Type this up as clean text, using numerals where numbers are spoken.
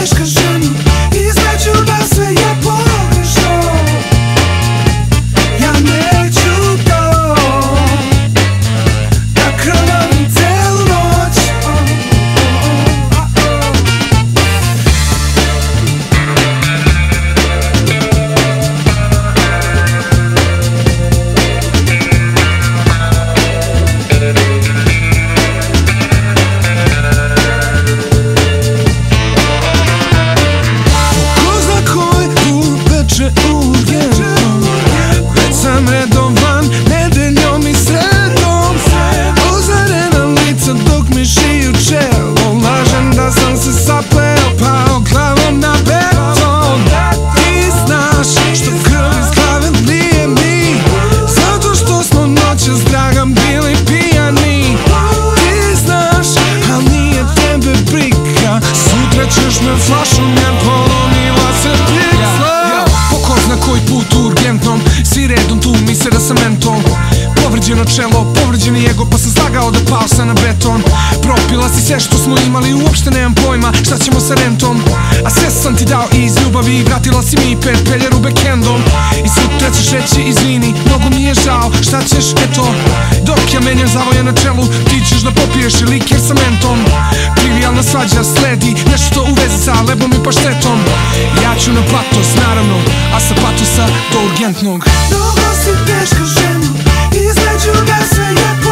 teška žena, između nas sve je pogrešno. Ja neću to da krvavim celu noć. Redovan nedeljom i sredom, ozarena lica dok mi šiju čelo. Lažem da sam se sapleo, pao glavom na beton. Ti znaš što krv iz glave lije mi, zato što smo noćas, dragam, bili pijani. Ti znaš, al nije tebe briga, sutra ćeš me flašom jer polomila se piksla. Po ko zna koji put u urgentnom, svi redom tu misle da sam mental. Povređeno čelo, povređeni ego, pa sam slagao da pao sam na beton. Propila si sve što smo imali, uopšte nemam pojma šta ćemo sa rentom. A sve sam ti dao iz ljubavi, vratila si mi 5 peljeru backendom. I sutra ćeš reći izvini, mnogo mi je žao, šta ćeš, eto. Dok ja menjam zavoje na čelu, ti ćeš da popiješ i liker sa mentom. Trivialna svađa sledi, nešto u vezi sa lebom i paštetom. Ja ću na patos, naravno, a sa patosa do urgentnog. Mnogo si teška žena, između nas sve je pogrešno.